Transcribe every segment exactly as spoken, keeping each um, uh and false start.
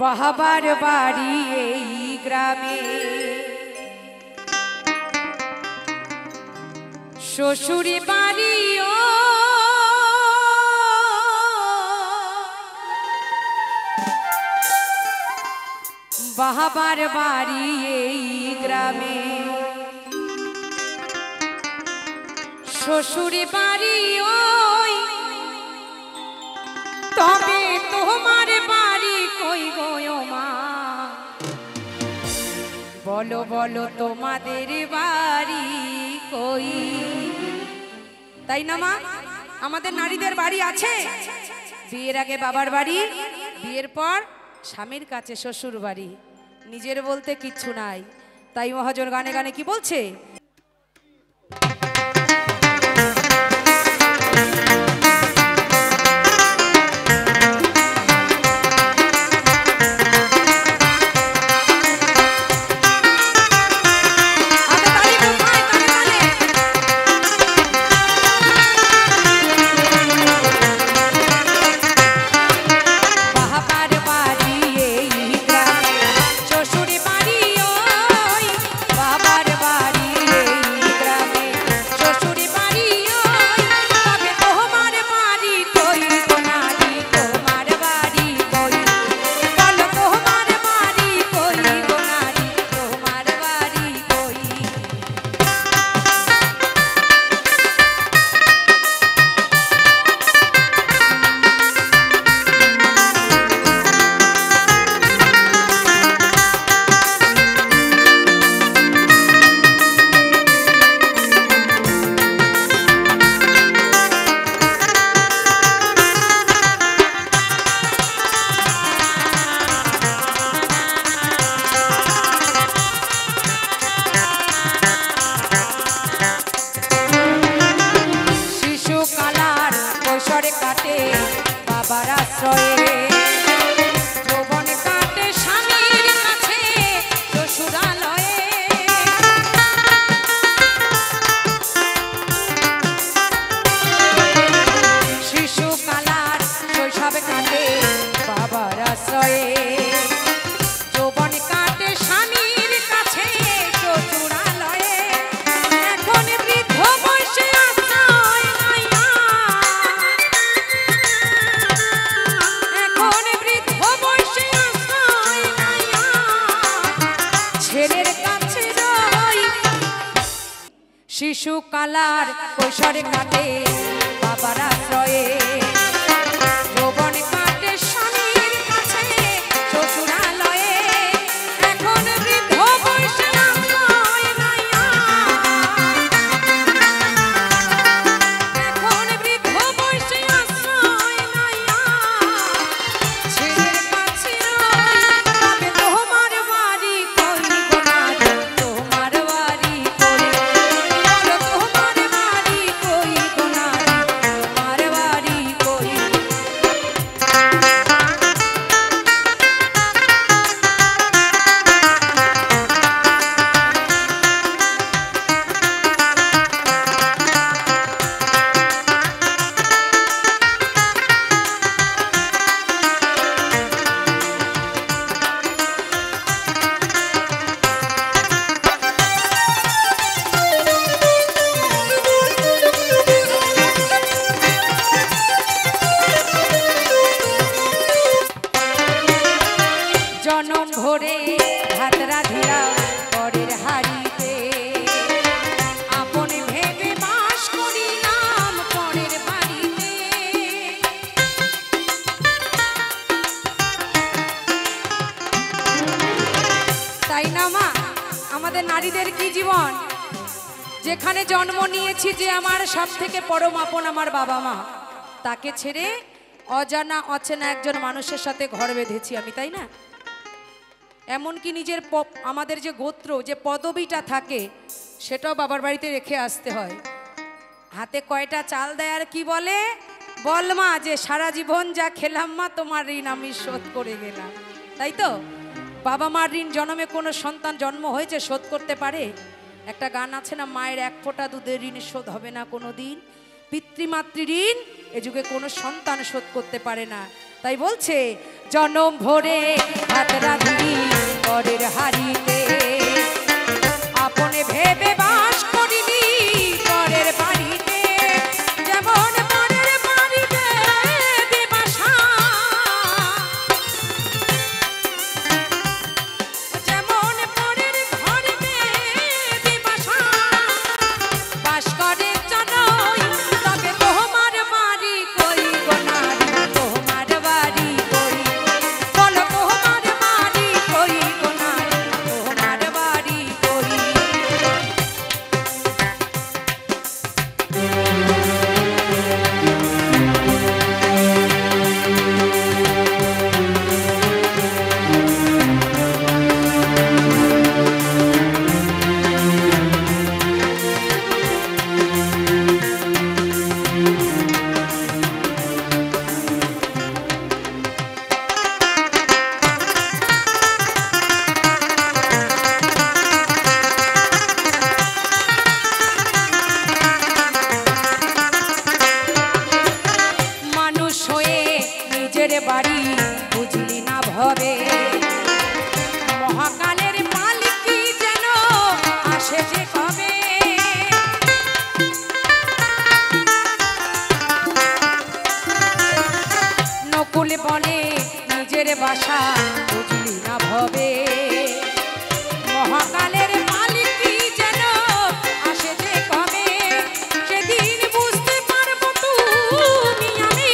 বাহাবার বাড়ি এই গ্রামে, শ্বশুরি বাড়িও বাহাবার বাড়ি এই গ্রামে, শ্বশুরি বাড়ি ওই, তবে তোমার বাড়ি কই গো মা, বলো বলো তোমাদের বাড়ি কই। তাই না মা? আমাদের নারীদের বাড়ি আছে, বিয়ের আগে বাবার বাড়ি, বিয়ের পর স্বামীর কাছে শ্বশুর বাড়ি, নিজের বলতে কিচ্ছু নাই। তাই মহাজন গানে গানে কি বলছে, কাটে বাবার আশ্রয়ে, যৌবন কাটে স্বামীর কাছে শ্বশুরালয়ে, শিশুকালার শৈশব কাটে বাবার আশ্রয়ে, যৌবন কাটে স্বামীর কাছে শ্বশুরালয়ে, এখন বৃদ্ধ বয়সে আশ্রয় নাইয়া, এখন বৃদ্ধ বয়সে আশ্রয় নাইয়া, ছেলের কাছে রই, শিশুকালার কৈশোরে কাটে বাবার আশ্রয়ে, যৌবন কাটে স্বামীর কাছে শ্বশুরালয়ে, এখন বৃদ্ধ বয়সে আশ্রয় নাইয়া, এখন বৃদ্ধ বয়সে আশ্রয় নাইয়া, ছেলের কাছে রই, তবে তোমার বাড়ি কই গো নারী, তোমার বাড়ি কই, বলো তোমার বাড়ি কই গো নারী, তোমার বাড়ি কই। জনম ভরে ভাত রাধিরা পরের হাড়িতে, আপন ভেবে বাস করিলাম পরের বাড়িতে, তাই না মা? আমাদের নারীদের কি জীবন, যেখানে জন্ম নিয়েছি, যে আমার সব থেকে পরম আপন আমার বাবা মা, তাকে ছেড়ে অজানা অচেনা একজন মানুষের সাথে ঘর বেঁধেছি আমি, তাই না? এমনকি নিজের আমাদের যে গোত্র, যে পদবিটা থাকে, সেটাও বাবার বাড়িতে রেখে আসতে হয়। হাতে কয়টা চাল দেয় আর কি বলে, বল মা যে সারা জীবন যা খেলাম মা তোমার ঋণ আমি শোধ করে গেলাম, তাই তো? বাবা মার ঋণ জন্মে কোনো সন্তান জন্ম হয়েছে শোধ করতে পারে? একটা গান আছে না, মায়ের এক ফোঁটা দুধের ঋণ শোধ হবে না কোনো দিন, পিতৃমাতৃ ঋণ এ যুগে কোনো সন্তান শোধ করতে পারে না। তাই বলছে জনম ভরে ভাত রাঁধি পরের হাড়িতে আপনে ভেবে বাস করিনি পরের বাড়িতে যেমন পরের বাড়িতে দেবাসা যেমন পরের ঘরেতে দেবাসা বাস করে জনই তবে তোমার বাড়ি কই গো নারী তোমার বাড়ি কই বলো তোমার বাড়ি কই গো নারী তোমার বাড়ি কই মানুষ হয়ে নিজের বাড়ি বুঝলি না ভবে মহাকালের মালিক কি যেন আসে যে কবে নকুল বনে নিজের বাসা বুঝলি না ভবে মহাকালের মালিক কি যেন আসে যে কবে সেদিন বুঝতে পারবো তুমি আমি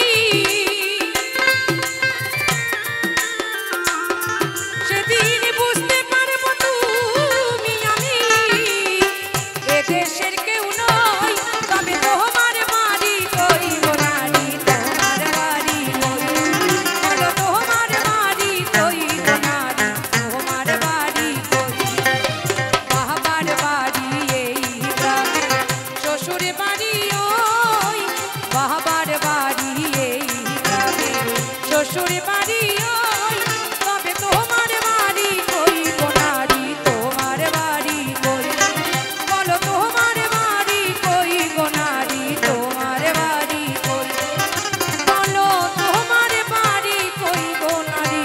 সেদিন বুঝতে পারবো তুমি আমি এদেশের কেউ নই তবে তোমার বাড়ি কই গো নারী তোমার বাড়ি কই বলো তোমার বাড়ি কই গো নারী তোমার বাড়ি কই বাবার বাড়ি এই গ্রামে শ্বশুর বাড়ি ওই বাবার বাড়ি এই গ্রামে শ্বশুর বাড়ি ওই তবে তোমার বাড়ি কই গো নারী তোমার বাড়ি কই বলো তোমার বাড়ি কই গো নারী তোমার বাড়ি কই বলো তোমার বাড়ি কই গো নারী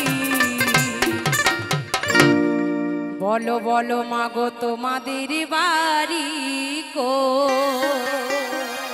বলো বলো মাগো তোমাদের বাড়ি কই